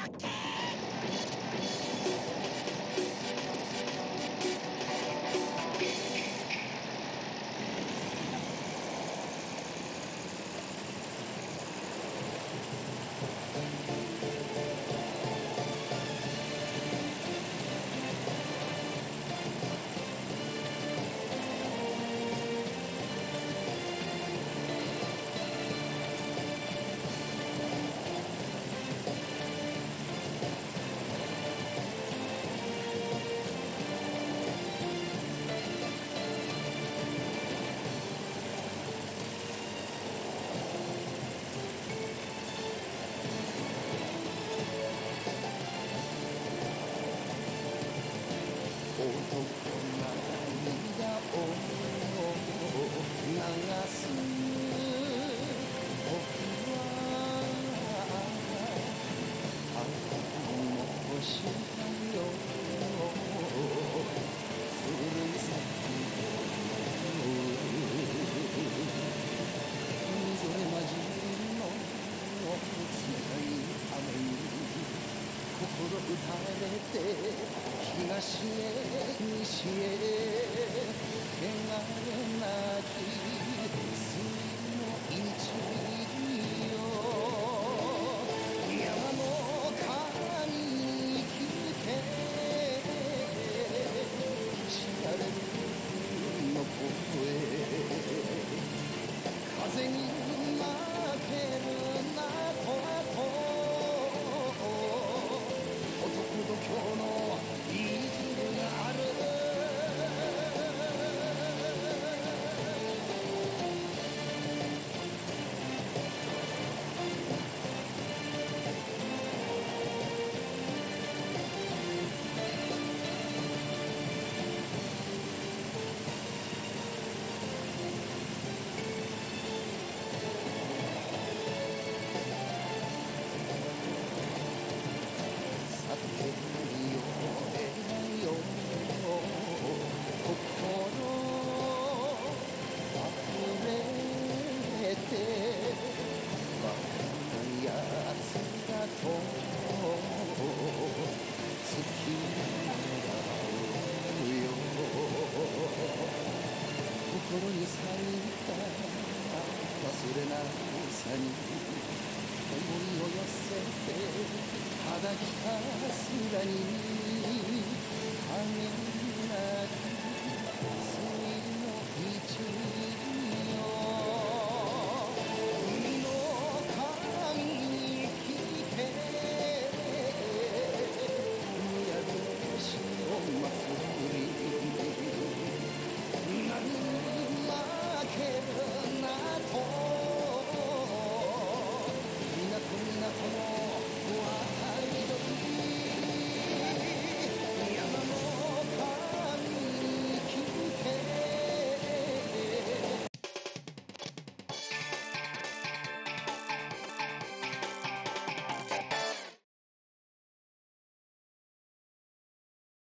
男涙を流す僕は残したよふるさとみぞれ混じりの冷たい雨に心打たれて東へ西へ汚れなき水の一里よ山の神に聞け知られる冬の声風に負けるなと度胸の意地があるやつだと突き狙うよ心に咲いた忘れなさに思いを寄せてただひたすらに影